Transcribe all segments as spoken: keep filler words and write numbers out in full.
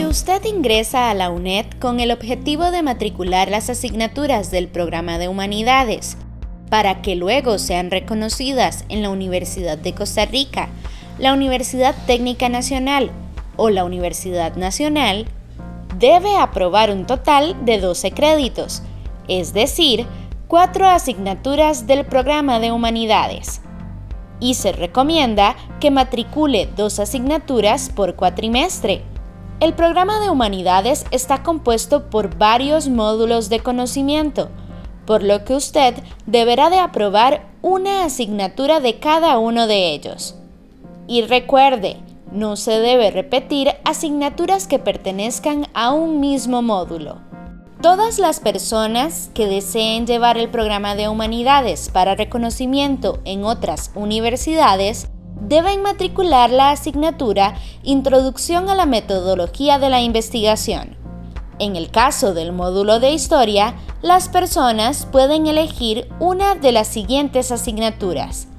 usted ingresa a la UNED con el objetivo de matricular las asignaturas del programa de Humanidades, para que luego sean reconocidas en la Universidad de Costa Rica, la Universidad Técnica Nacional o la Universidad Nacional, debe aprobar un total de doce créditos, es decir, cuatro asignaturas del programa de Humanidades. Y se recomienda que matricule dos asignaturas por cuatrimestre. El programa de Humanidades está compuesto por varios módulos de conocimiento, por lo que usted deberá de aprobar una asignatura de cada uno de ellos. Y recuerde, no se debe repetir asignaturas que pertenezcan a un mismo módulo. Todas las personas que deseen llevar el programa de Humanidades para reconocimiento en otras universidades deben matricular la asignatura Introducción a la Metodología de la Investigación. En el caso del módulo de Historia, las personas pueden elegir una de las siguientes asignaturas: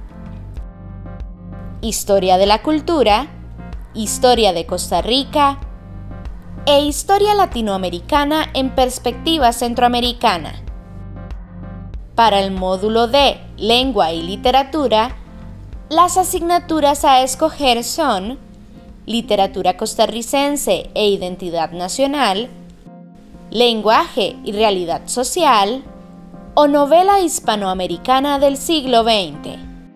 Historia de la Cultura, Historia de Costa Rica e Historia Latinoamericana en perspectiva centroamericana. Para el módulo de Lengua y Literatura, las asignaturas a escoger son Literatura costarricense e Identidad Nacional, Lenguaje y Realidad Social o Novela hispanoamericana del siglo veinte.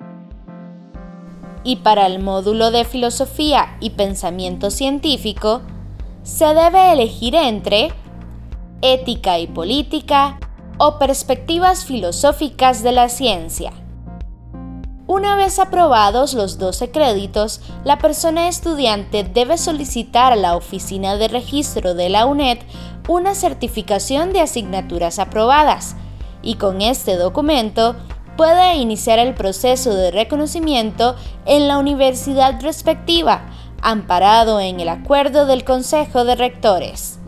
Y para el módulo de Filosofía y Pensamiento Científico, se debe elegir entre Ética y Política o Perspectivas Filosóficas de la Ciencia. Una vez aprobados los doce créditos, la persona estudiante debe solicitar a la Oficina de Registro de la UNED una certificación de asignaturas aprobadas, y con este documento puede iniciar el proceso de reconocimiento en la universidad respectiva, amparado en el acuerdo del Consejo de Rectores.